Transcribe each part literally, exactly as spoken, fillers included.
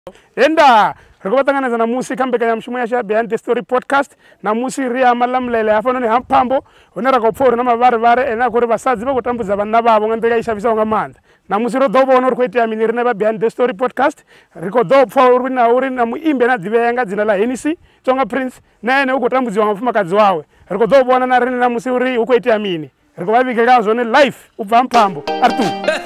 Enda rikubatanganiza na musi kambeka ya mshumu ya Behind the Story podcast na musi ria malamlele afono ni hampambo onera kopforo na mabare bare ena kuri basazi bakutambuza bana babo ngandeka ishabisa ngamanda na musi ro dobo onor kweti aminiri na Behind the Story podcast riko dobo for na uri na muimbe na dibenga dzina la Henisi Tonga Prince na ene ukutambuziwa ngafumakazi wawe riko dobo ona na rini na musi uri ukweti amini riko babike kazo ne life ubva mpambo artu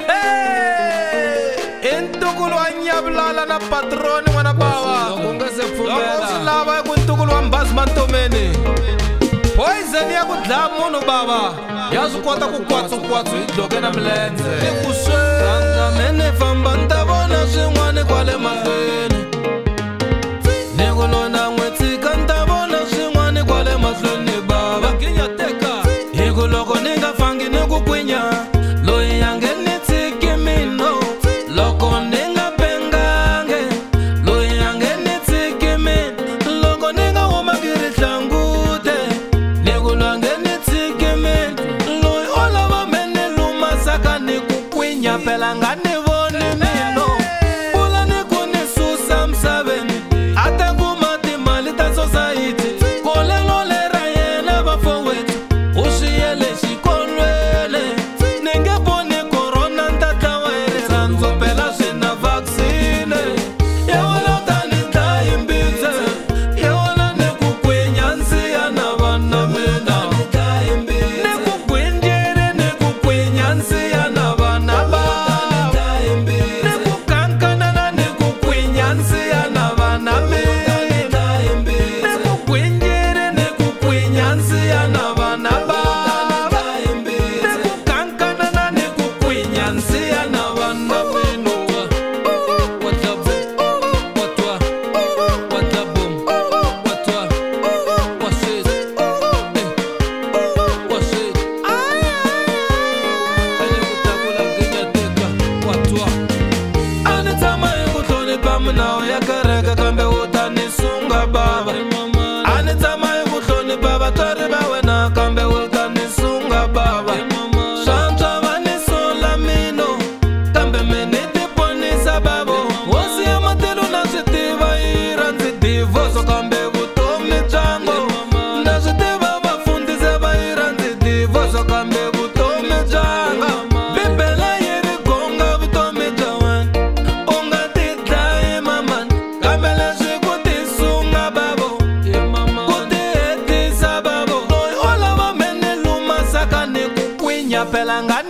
Entukulu anyablala na patroni wana bawa ungase pfumela lava kuntukulu ambas mantomene poison ya kudla munhu baba yazikota ku kwatsu kwatsu idoke na mlenze kuswenza mene famba ntavona swin'wana kwale mahlweni nikulona n'wetsi ka ntavona swin'wana kwale mahlweni baba kinyateka hikuloko ni nga fangi ni ku kwinya loyi yange ni tsiki mino loko ninga pengange loyi yange ni tsiki mina loko ninga huma ngiri hlangute nikulwange ni tsiki mina loyi o lava mene lumasaka ni ku kwinya phela nga ni voni mino pula ni ku ni susa misaveni ata kuma timali ta society kolelo lera yena vafowethu u swiyele xikolweni ni nge voni korona ntatlawa hi rirhandzu phela swi na vaccine ya wona tani dlayi mbitse ya wona ni ku kwinya nsiya na vana mina ni ku gwinjiri ni ku kwinya nsiya na vana bava ni ku kankanana ni ku kwinya nsiya na vana mina ni ku gwinjiri ni ku kwinya nsiya na vana bava ni ku kankanana ni ku kwinya nsiya na vana mina watla watwa watla boom watwa wasit wasit ani kutakula kinyateka watwa ani tama ekuhlonipha minawu ya kereke kambe u ta ni sunga baba ani tama ekuhlonipha vatswari va wena kambe u ta ni sunga baba swantswa va ni sola mino kambe me ni tiponisa bavo hosi ya matilo na swi tiva yi rhandzi divoso kambe vutomi byango na swi tiva vafundisi va yi rhandzi divoso kambe vutomi byanga bibele yi ri gonga vutomi bya wena u nga ti dlayi mamani kambe leswi ku ti sunga bavo ku ti hetisa bavo loyi o lava mene lumasaka ni ku kwinya phela nga